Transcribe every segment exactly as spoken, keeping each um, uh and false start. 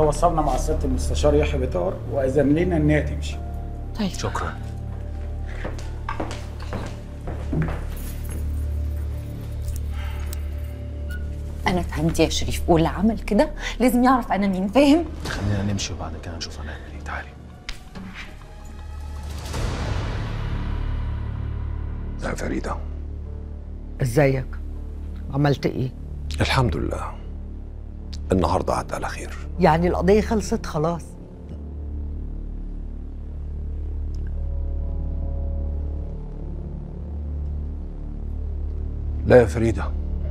وصلنا مع سياده المستشار يحيى بطار واذن لنا انها تمشي. طيب شكرا. انا فهمت يا شريف، واللي عمل كده لازم يعرف انا مين، فاهم؟ خلينا نمشي وبعد كده نشوف هنعمل ايه. تعالي. يا فريدة، ازيك؟ عملت ايه؟ الحمد لله النهارده عدى على خير. يعني القضية خلصت خلاص؟ لا يا فريدة،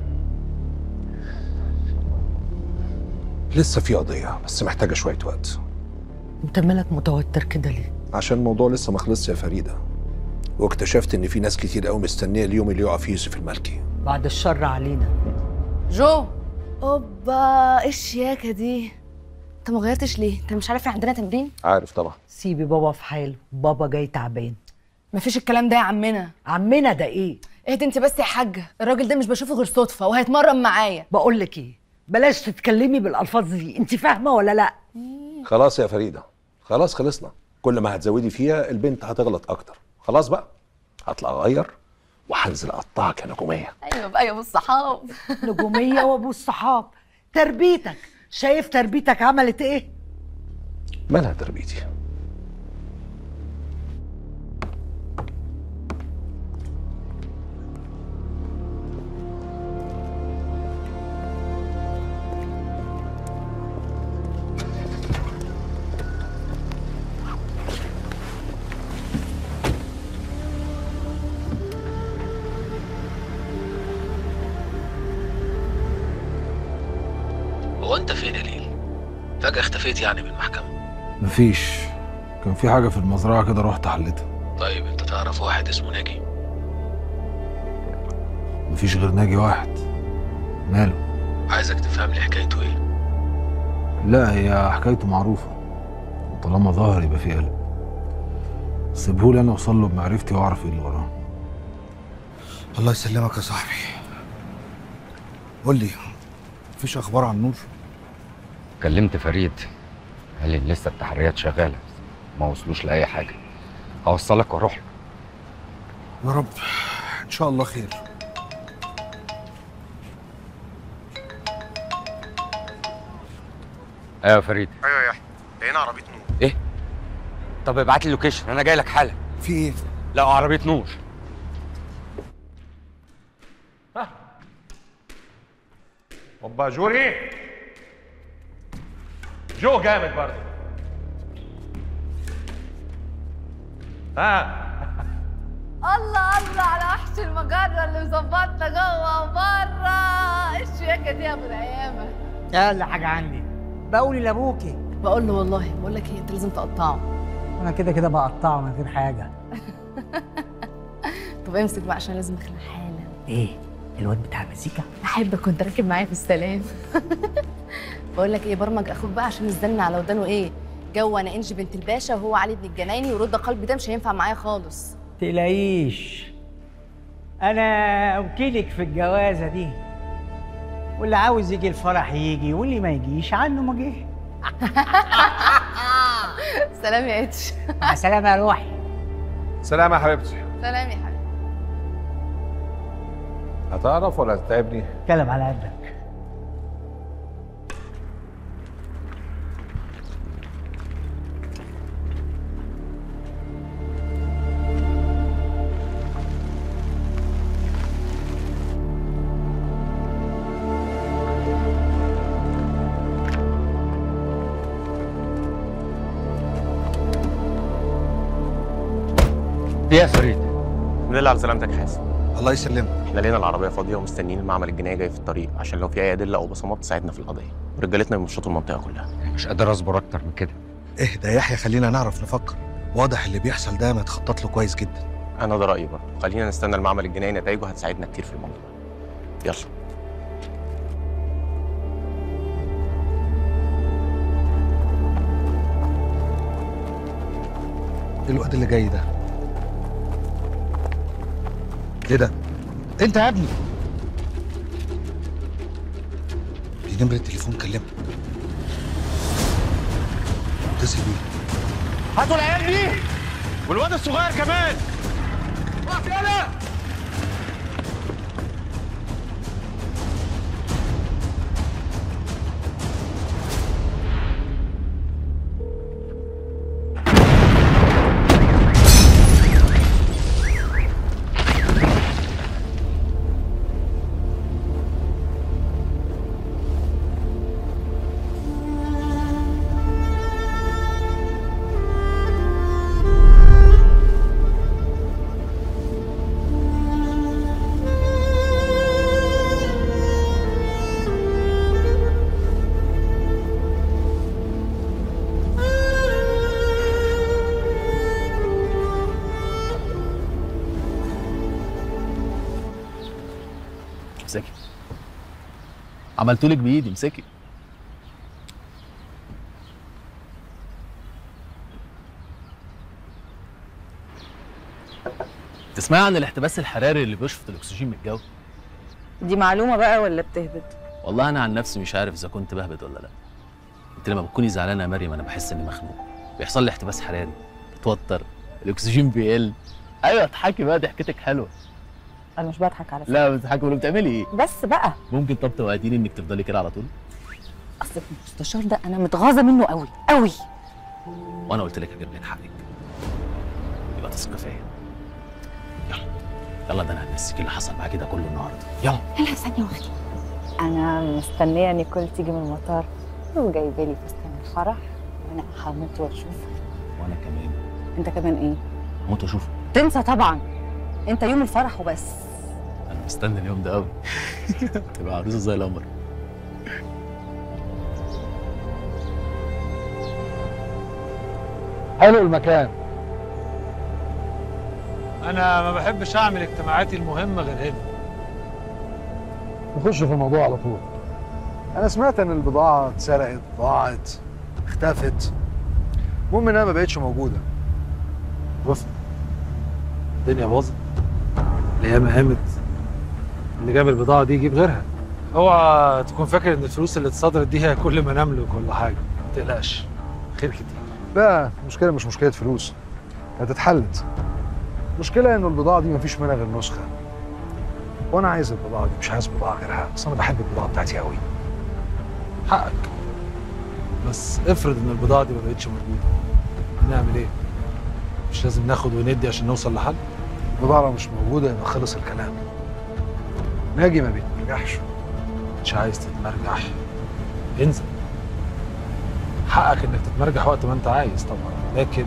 لسه في قضية بس محتاجة شوية وقت. انت مالك متوتر كده ليه؟ عشان الموضوع لسه ما خلصش يا فريدة، واكتشفت ان في ناس كتير قوي مستنية اليوم اللي يقع فيه يوسف المالكي. بعد الشر علينا. جو، اوبا ايه الشياكه دي؟ انت ما غيرتش ليه؟ انت مش عارف ان عندنا تمرين؟ عارف طبعا. سيبي بابا في حاله، بابا جاي تعبان. مفيش الكلام ده يا عمنا. عمنا ده ايه؟ اهدي انت بس يا حاجه، الراجل ده مش بشوفه غير صدفه وهيتمرن معايا. بقول لك ايه، بلاش تتكلمي بالالفاظ دي، انت فاهمه ولا لا؟ خلاص يا فريدة، خلاص خلصنا. كل ما هتزودي فيها البنت هتغلط اكتر. خلاص بقى، هطلع اغير وهنزل اقطعك يا نجوميه. ايوه بقى يا ابو الصحاب. نجوميه وابو الصحاب. تربيتك، شايف تربيتك عملت ايه؟ مالها تربيتي؟ هو انت فين يا ليل؟ فجأة اختفيت يعني من المحكمة. مفيش، كان في حاجة في المزرعة كده رحت حلتها. طيب انت تعرف واحد اسمه ناجي؟ مفيش غير ناجي واحد. ماله؟ عايزك تفهم لي حكايته ايه. لا، هي حكايته معروفة، وطالما ظاهر يبقى في قلب. سيبهولي انا اوصل له بمعرفتي واعرف ايه اللي وراه. الله يسلمك يا صاحبي. قول لي، مفيش اخبار عن نور؟ كلمت فريد، قال لي لسه التحريات شغاله، ما وصلوش لاي حاجه. هوصلك واروح له. يا رب ان شاء الله خير. ايوه يا فريد. ايوه يا يحيى، لقينا عربيه نور. ايه؟ طب ابعت لي اللوكيشن، انا جاي لك حالا. في ايه؟ لقوا عربيه نور. اوبا جوري، جو جامد برضه. ها الله الله على وحش المجره اللي مظبطنا جوه وبره. ايه الشياكه دي يا ابو العيامه؟ اقل حاجه عندي بقولي لابوكي. بقول له والله، بقول لك ايه، انت لازم تقطعه. انا كده كده بقطعه من غير حاجه. طب امسك بقى عشان لازم اخلع حالا. ايه الواد بتاع المزيكا؟ احبك كنت راكب معايا في السلام. بقول لك ايه، برمج اخوك بقى عشان الزن على ودانه. ايه جو، انا انجي بنت الباشا وهو علي بن الجنايني، ورد قلبي ده مش هينفع معايا خالص. تلاقيش، انا وكيلك في الجوازه دي، واللي عاوز يجي الفرح يجي، واللي ما يجيش عنه ما جه. سلام يا اتش. مع السلامه يا روحي. سلام يا حبيبتي. سلام يا حبيبي. هتعرف ولا هتتعبني؟ اتكلم على قدك. ايه يا فريد؟ الحمد لله على سلامتك يا حازم. الله يسلمك. احنا لقينا العربيه فاضيه ومستنيين المعمل الجنائي جاي في الطريق عشان لو في اي ادله او بصمات تساعدنا في القضيه، ورجالتنا بيمشطوا المنطقه كلها. مش قادر اصبر اكتر من كده. اهدى يا يحيى، خلينا نعرف نفكر. واضح اللي بيحصل ده متخطط له كويس جدا. انا ده رايي برضه، خلينا نستنى المعمل الجنائي، نتائجه هتساعدنا كتير في الموضوع. يلا. ايه الواد اللي جاي ده؟ ايه ده؟ انت يا ابني؟ دي نمرة تليفون، كلمها. هاتوا العيال دي والواد الصغير كمان. وقف يلا. امسكي. عملتولك بايدي، امسكي. تسمعي عن الاحتباس الحراري اللي بيشفط الاكسجين من الجو؟ دي معلومه بقى ولا بتهبد؟ والله انا عن نفسي مش عارف اذا كنت بهبد ولا لا. انت لما بتكوني زعلانه يا مريم انا بحس اني مخنوق، بيحصل لي احتباس حراري، بتوتر، الاكسجين بيقل. ايوه اضحكي بقى، ضحكتك حلوه. انا مش بضحك على فكره. لا بتضحكي ولا بتعملي ايه؟ بس بقى ممكن طب توعديني انك تفضلي كده على طول؟ اصل المستشار ده انا متغاظه منه قوي قوي. وانا قلت لك هجيب لك حقك، يبقى تثقي فيا. يلا يلا، ده انا هنسيك اللي حصل معاكي ده كله النهارده. يلا يلا ثانيه واحده. انا مستنيه نيكول تيجي من المطار وجايبه لي فستان الفرح، وانا هموت واشوفه. وانا كمان. انت كمان ايه؟ هموت واشوفه. تنسى طبعا، انت يوم الفرح وبس. انا مستني اليوم ده قوي. تبقى عروسه زي القمر. حلو المكان. انا ما بحبش اعمل اجتماعاتي المهمه غير هنا. نخش في الموضوع على طول. انا سمعت ان البضاعه اتسرقت، ضاعت، اختفت، المهم انها ما بقتش موجوده. وفق الدنيا باظت، الايام قامت، اللي جاب البضاعه دي يجيب غيرها. اوعى تكون فاكر ان الفلوس اللي اتصدرت دي هي كل ما نملك ولا حاجه، ما تقلقش، خير كتير. لا، المشكله مش مشكله فلوس، كانت اتحلت. المشكله انه البضاعه دي مفيش منها غير نسخه، وانا عايز البضاعه دي، مش عايز بضاعه غيرها، اصل انا بحب البضاعه بتاعتي قوي. حقك، بس افرض ان البضاعه دي ما بقتش موجوده، هنعمل ايه؟ مش لازم ناخد وندي عشان نوصل لحل؟ البضاعه لو مش موجوده يبقى خلص الكلام. ناجي ما بيتمرجحش. مش عايز تتمرجح، انزل. حقك انك تتمرجح وقت ما انت عايز طبعا، لكن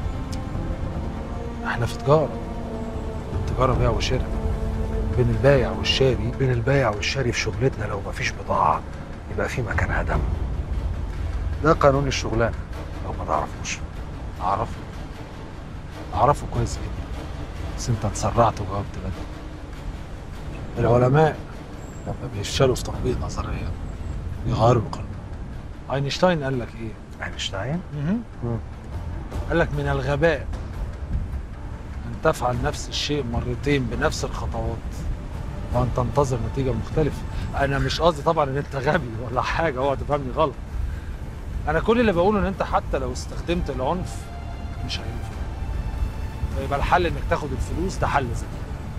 احنا في تجاره، التجاره بيع وشراء بين البايع والشاري. بين البايع والشاري في شغلتنا لو مفيش بضاعه يبقى في مكانها دم. ده قانون الشغلانه لو ما تعرفوش. اعرفه اعرفه كويس جدا، بس انت اتسرعت وجاوبت بدري. العلماء لما بيفشلوا في تطبيق نظريه بيغيروا القانون. اينشتاين قال لك ايه؟ اينشتاين؟ اها قال لك من الغباء ان تفعل نفس الشيء مرتين بنفس الخطوات وان تنتظر نتيجه مختلفه. انا مش قصدي طبعا ان انت غبي ولا حاجه، اوعى تفهمني غلط. انا كل اللي بقوله ان انت حتى لو استخدمت العنف مش هينفع، فيبقى الحل انك تاخد الفلوس، ده حل ذكي.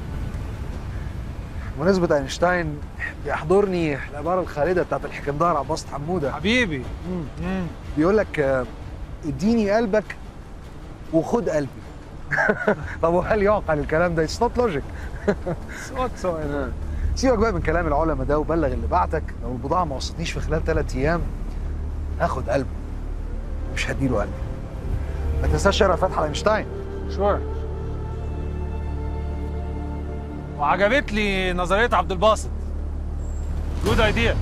بمناسبة اينشتاين بيحضرني العبارة الخالدة بتاعت الحكمدار عباس حمودة. حبيبي. مم. بيقول لك اديني قلبك وخد قلبي. طب وهل يعقل الكلام ده؟ اتس نوت لوجيك. سيبك بقى من كلام العلماء ده وبلغ اللي بعتك، لو البضاعة ما وصلتنيش في خلال ثلاث أيام هاخد قلبه، مش هديله قلبي. ما تنساش شارع فتحي اينشتاين. شور. وعجبت لي نظريه عبد الباسط. جود ايديا.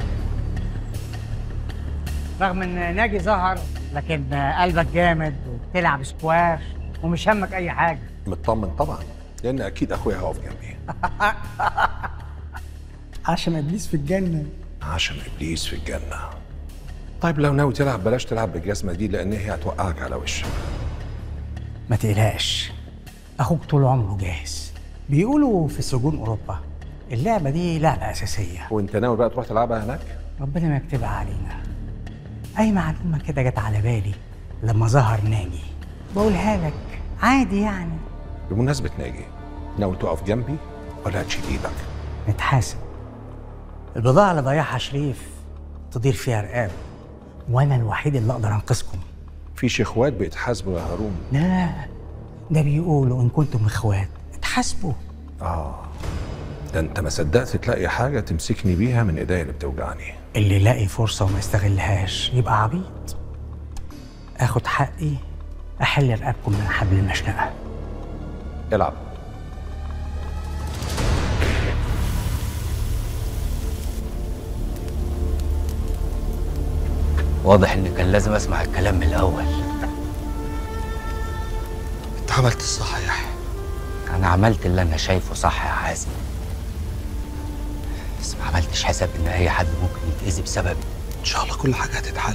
رغم ان ناجي ظهر لكن قلبك جامد وبتلعب سكواش ومش همك اي حاجه. مطمن طبعا، لان اكيد اخويا هيقف جنبي. عشان ابليس في الجنه. عشان ابليس في الجنه. طيب لو ناوي تلعب بلاش تلعب بالجزمه دي، لان هي هتوقعك على وشك. ما تقلقش، اخوك طول عمره جاهز. بيقولوا في سجون اوروبا اللعبه دي لعبه اساسيه. وانت ناوي بقى تروح تلعبها هناك؟ ربنا ما يكتبها علينا. اي معلومه كده جت على بالي لما ظهر ناجي. بقولها لك عادي يعني. بمناسبه ناجي، ناوي تقف جنبي ولا هتشيل ايدك؟ نتحاسب. البضاعة اللي ضيعها شريف تدير فيها رقاب، وانا الوحيد اللي اقدر انقذكم. فيش اخوات بيتحاسبوا يا هارون. لا، ده بيقولوا ان كنتم اخوات اتحاسبوا. اه ده انت ما صدقت تلاقي حاجه تمسكني بيها من ايديا اللي بتوجعني. اللي يلاقي فرصة وما يستغلهاش يبقى عبيط. اخد حقي احل رقابكم من حبل المشنقة. العب. واضح ان كان لازم اسمع الكلام من الاول. انت عملت الصح يا يحيى. انا عملت اللي انا شايفه صح يا حازم، بس ما عملتش حساب ان اي حد ممكن يتأذي بسببي. ان شاء الله كل حاجه هتتحل،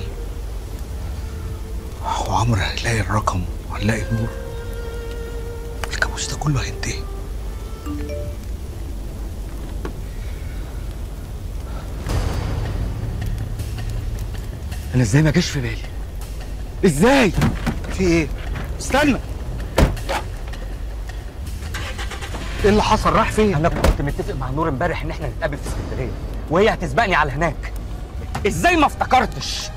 وعمر هنلاقي الرقم وهنلاقي النور، الكابوس ده كله هينتهي. انا ازاي ما جاش في بالي؟ ازاي؟ في ايه؟ استنى، ايه اللي حصل؟ راح فين؟ انا كنت متفق مع نور امبارح ان احنا نتقابل في اسكندريه وهي هتسبقني على هناك. ازاي ما افتكرتش؟